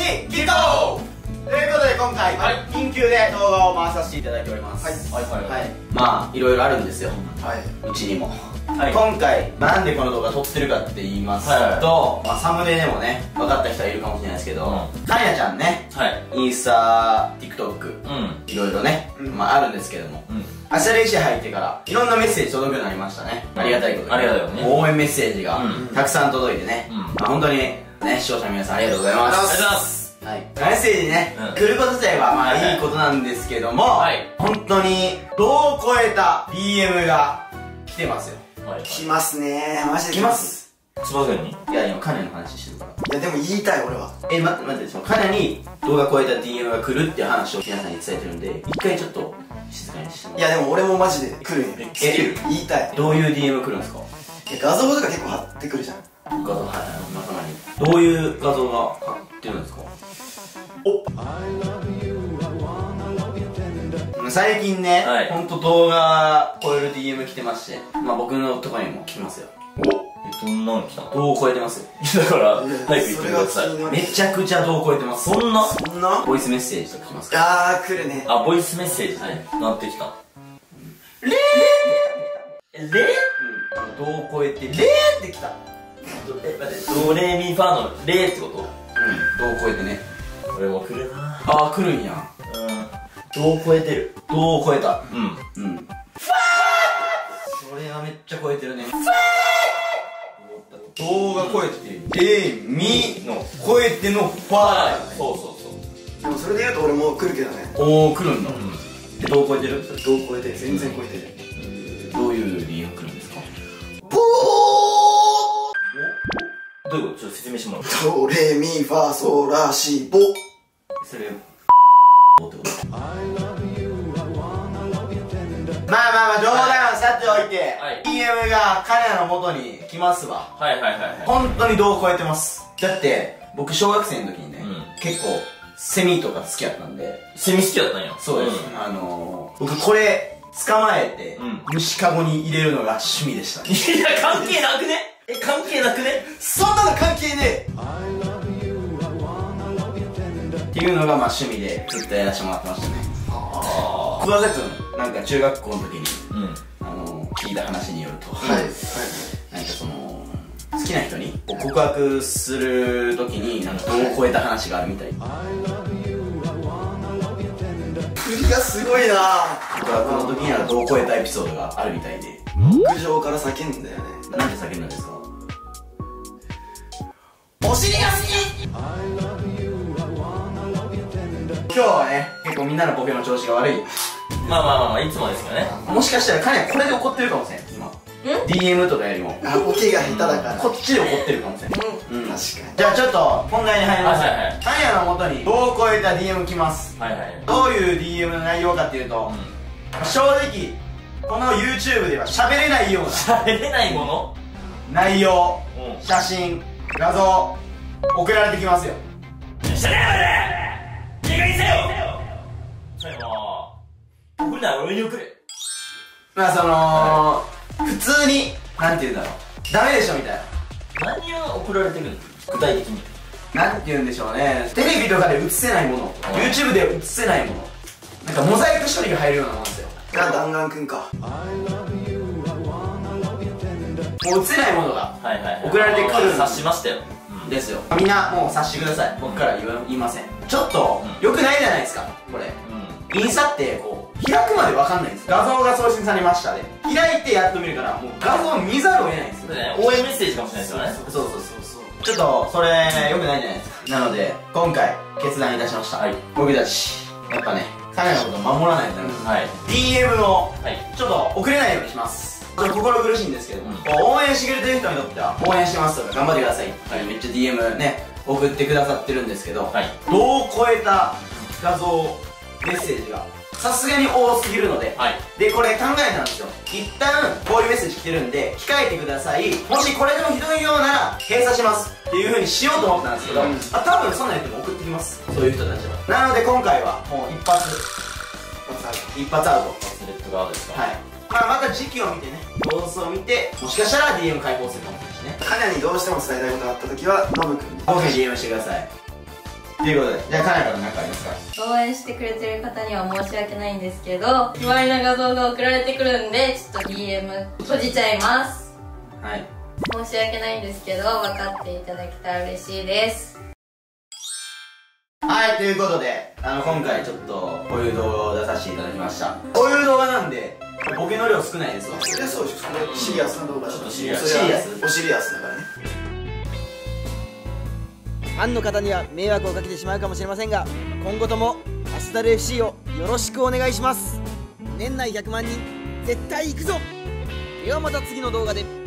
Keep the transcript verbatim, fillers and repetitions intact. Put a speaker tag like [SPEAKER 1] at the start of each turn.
[SPEAKER 1] にキットということで今回、はい、緊急で動画を回させていただいております。はいはいはい、はい、まあいろいろあるんですよ、はい、うちにも、はい、今回、まあ、なんでこの動画撮ってるかって言いますと、はいはい、まあ、サムネでもね分かった人はいるかもしれないですけど、カニヤちゃんね、はい、インスタ、TikTok、いろいろね、うん、まああるんですけども、アシャレイシ入ってからいろんなメッセージ届くようになりましたね。ありがたいことで、ありがたいよね、応援メッセージがたくさん届いてね、まあ本当にね、視聴者の皆さんありがとうございます。ありがとうございます。はい、メッセージね、うん、来ること自体はまあいいことなんですけども、はい、本当に度を超えた ディーエム が来てますよ。はい、
[SPEAKER 2] 来ますねー、マジで
[SPEAKER 1] 来ます。
[SPEAKER 3] つばぜんに、
[SPEAKER 1] いや今カネの話してるから。
[SPEAKER 2] いやでも言いたい俺は。
[SPEAKER 1] え待って待って、そのカネに動画超えた ディーエム が来るっていう話を皆さんに伝えてるんで、一回ちょっと静かにしてもらって。
[SPEAKER 2] いやでも俺もマジで来るんや。
[SPEAKER 1] え
[SPEAKER 2] 言いたい。
[SPEAKER 1] どういう ディーエム 来るんですか？
[SPEAKER 2] 画像とか結構貼ってくるじゃん。
[SPEAKER 1] 画像、はいはい、まさにどういう画像が貼ってるんですか？お最近ね、はい、ほんと動画超える ディーエム 来てまして、まあ僕のとこにも来ますよ。
[SPEAKER 3] おえ、どんなの来たの？
[SPEAKER 1] 度を超えてますよ。
[SPEAKER 3] だから早く言ってください。
[SPEAKER 1] めちゃくちゃ度を超えてます。
[SPEAKER 3] そんな
[SPEAKER 1] そんなボイスメッセージとか来ますか？
[SPEAKER 2] あー来るね。
[SPEAKER 3] あ、ボイスメッセージね、なってきた。
[SPEAKER 1] レーレー、度を超えてレーってきた。
[SPEAKER 3] え、待って、ドレミファのレーってこと？うん、
[SPEAKER 1] 度を超えてね。
[SPEAKER 3] 俺も来るな。
[SPEAKER 1] あー来るんや。うん、度を超えてる。度を超えた。うんうん。ファー、それはめっちゃ超えてるね。ファー、動画超えてて、え、みの超えてのファー。
[SPEAKER 3] そうそうそう。
[SPEAKER 2] でもそれで言うと俺も来るけどね。
[SPEAKER 1] おー来るんだ。でどう超えてる？
[SPEAKER 2] どう超えてる？全然超えてる。
[SPEAKER 1] どういう理由が来るんですか？
[SPEAKER 2] ボー、
[SPEAKER 3] どういうこと？ちょっと説明してもらう。
[SPEAKER 2] ドレミファソラシボ。
[SPEAKER 1] それボってこと？まあまあまあ冗談はさておいて、はい、ディーエム が彼らの元に来ますわ。
[SPEAKER 3] はいはいはいはい。
[SPEAKER 1] 本当に度を超えてます。だって僕小学生の時にね、うん、結構セミとか好きやったんで。
[SPEAKER 3] セミ好きだったんや。
[SPEAKER 1] そうです、うん、あのー、僕これ捕まえて、うん、虫かごに入れるのが趣味でした、ね、
[SPEAKER 3] いや関係なくね？え関係なくね？
[SPEAKER 1] そんなの関係ねえっていうのがまあ趣味でずっとやらせてもらってましたね。ああ、桑田君なんか中学校の時に、うん、あのー、聞いた話によると、はい、はい、なんかその好きな人に告白する時になんか度を超えた話があるみたい。
[SPEAKER 2] 振りがすごいな。
[SPEAKER 1] 告白の時には度を超えたエピソードがあるみたいで、
[SPEAKER 2] 屋上から叫んだよね。
[SPEAKER 1] なんで叫んだんですか？
[SPEAKER 2] お尻が好き。
[SPEAKER 1] 今日はね結構みんなのボケの調子が悪い。
[SPEAKER 3] まあまあまあまあいつもですよね。
[SPEAKER 1] もしかしたら彼はこれで怒ってるかもしれん今。ディーエム とかよりも
[SPEAKER 2] あ、ボケが下手だから
[SPEAKER 1] こっちで怒ってるかもしれん。
[SPEAKER 2] うん、確かに。
[SPEAKER 1] じゃあちょっと本題に入ります。カニヤの元に度を超えた ディーエム 来ます。はいはい。どういう ディーエム の内容かっていうと、正直この YouTube では喋れないような
[SPEAKER 3] 喋れないもの
[SPEAKER 1] 内容、写真、画像送られてきますよ。
[SPEAKER 3] しゃべれ！いい加減にせよ！それも送るなら俺に送れ。
[SPEAKER 1] まあその普通になんて言うんだろう、ダメでしょみたいな。
[SPEAKER 3] 何が送られてるの？具体的に
[SPEAKER 1] なんて言うんでしょうね、テレビとかで映せないもの、YouTube で映せないもの、なんかモザイク処理が入るようなもんですよ。
[SPEAKER 2] が弾丸くんか。
[SPEAKER 1] もう映せないものが送られてくる。
[SPEAKER 3] 察しましたよ。
[SPEAKER 1] ですよ。みんなもう察してください。僕から言いません。ちょっと良くないじゃないですかこれ。インスタってこう開くまで分かんないんです。画像が送信されましたで開いてやっと見るからもう画像を見ざるを得ないんですよ。
[SPEAKER 3] 応援メッセージかもしれないですよね。
[SPEAKER 1] そうそうそうそう。ちょっとそれ良くないじゃないですか。なので今回決断いたしました。僕たちやっぱね彼らのこと守らないとダメです。 ディーエム をちょっと送れないようにします。心苦しいんですけども、応援してくれてる人にとっては応援してますとか頑張ってくださいってめっちゃ ディーエム ね送ってくださってるんですけど、度を超えた画像メッセージがさすがに多すぎるので、でこれ考えたんですよ。一旦こういうメッセージ来てるんで控えてください、もしこれでもひどいようなら閉鎖しますっていう風にしようと思ったんですけど、あ多分そんな人も送ってきます、そういう人たちは。なので今回はもう一発一発アウト。
[SPEAKER 3] スレッド側ですか。
[SPEAKER 1] はい、まあまた時期を見てね、様子を見て、もしかしたら ディーエム 開放するかもしれないしね。
[SPEAKER 2] カニヤにどうしても伝えたいことがあった時はノブくんに
[SPEAKER 1] 僕に ディーエム してください。 ということで、じゃあかなから何かありますか？
[SPEAKER 4] 応援してくれてる方には申し訳ないんですけど、卑猥な画像が送られてくるんでちょっと ディーエム 閉じちゃいます。
[SPEAKER 1] はい、
[SPEAKER 4] 申し訳ないんですけど分かっていただけたら嬉しいです。
[SPEAKER 1] はい、ということで、あの今回ちょっとこういう動画を出させていただきました。こういう動画なんでボケの量少ないですわ。
[SPEAKER 2] そりゃそうでしょ。それシリアスな動画だ。
[SPEAKER 1] ちょっとシリアス
[SPEAKER 2] シリアスおシリアスだからね。
[SPEAKER 5] ファンの方には迷惑をかけてしまうかもしれませんが、今後ともアスタル エフシー をよろしくお願いします。年内ひゃくまんにん絶対行くぞ。ではまた次の動画で。